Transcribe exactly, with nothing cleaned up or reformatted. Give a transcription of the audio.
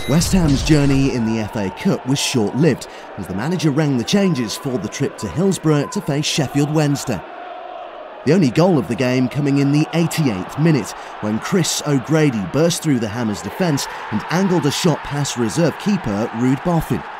West Ham's journey in the F A Cup was short-lived as the manager rang the changes for the trip to Hillsborough to face Sheffield Wednesday. The only goal of the game coming in the eighty-eighth minute when Chris O'Grady burst through the Hammers' defence and angled a shot past reserve keeper Ruud Boffin.